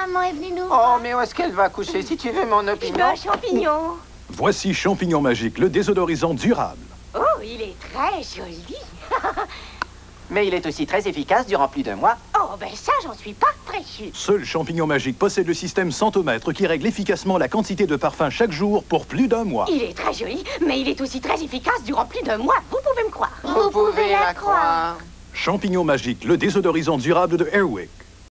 maman est venue nous Oh, voir. mais où est-ce qu'elle va coucher, si tu veux mon Je veux opinion? un champignon. Voici Champignon Magique, le désodorisant durable. Oh, il est très joli. Mais il est aussi très efficace durant plus d'un mois. Oh, ben ça, j'en suis pas très sûre. Seul Champignon Magique possède le système centomètre qui règle efficacement la quantité de parfum chaque jour pour plus d'un mois. Il est très joli, mais il est aussi très efficace durant plus d'un mois. Vous pouvez me croire. Vous pouvez la croire. Champignon Magique, le désodorisant durable de Airwick.